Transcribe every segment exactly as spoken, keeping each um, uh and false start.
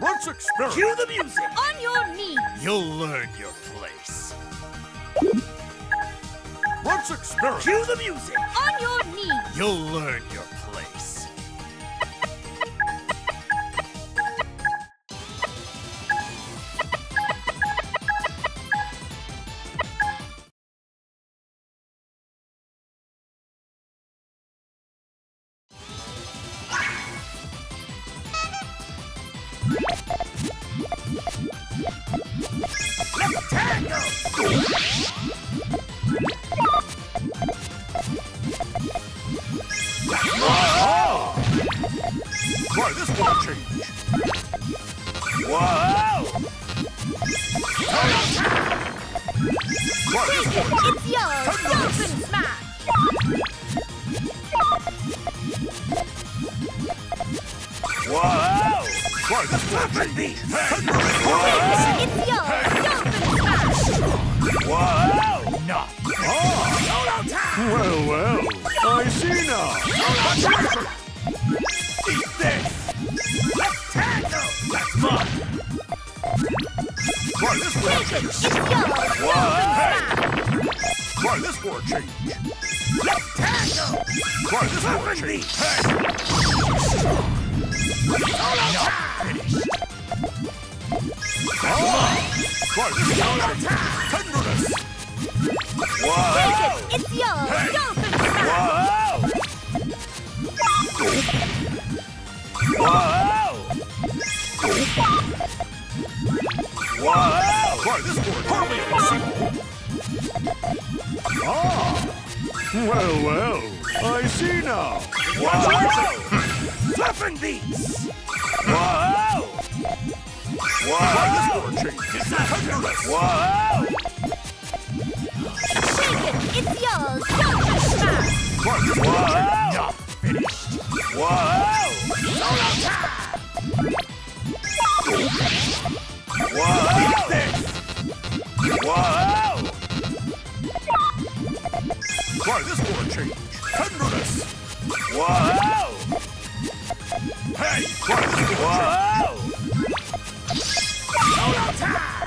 Let's experiment. Cue the music. On your knees. You'll learn your place. Let's experiment. Cue the music. On your knees. You'll learn your place. Let's tango. Try this one change. Whoa! Try this one change. It's yours. Dolphin smash. Whoa! Try this one change. Beast. It's yours. Dolphin smash. Whoa! Not. Solo time. Well, well. I see now. Eat this. Let's tango. That's fun. Try this one It's change. yours. Dolphin Hey. smash. Try this one change. Let's tango. Try this one Open change. beast. Not finished. Try this one change. Tenderness. Whoa! It's yours. Hey. Dolphin smash. Whoa! Whoa! Whoa! Try this one. Hardly impossible. Ah. Well, well. I see now. Whoa! Flippin' beats! Whoa! Try this Whoa! one change. Tenderness. Whoa! Shake it. It's yours. Dolphin smash. Try this one Whoa! change. Not finished. Whoa! Solo time! Whoa! Eat this! Whoa! Try this one change. Tenderness. Whoa! Hey, try this one change. Whoa! Solo time!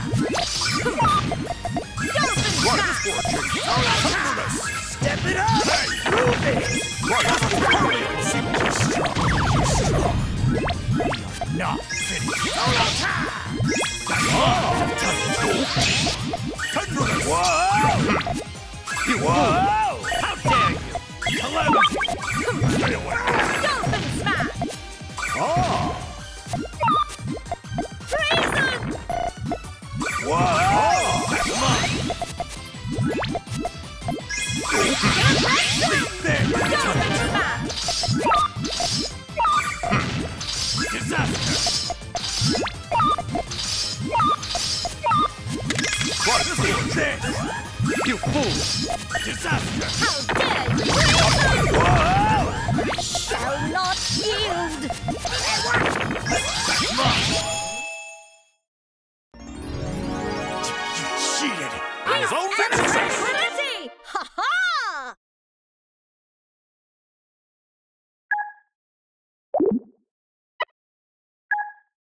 Dolphin Try smash. this one change. Tenderness. Step it up! Hey. Move it! Try this one. Hardly impossible. Not finished. Solo time! Tenderness. Whoa! You Whoa! How dare you! Calamity! Stay away. Dolphin smash. Ah. Treason. Whoa! That's mine! Eat this! Dolphin smash. Disaster! Try this one. Eat this! You fool. Disaster! How dare you! Treason. Whoa! Shall not yield. That's mine! You cheated! It's all finished.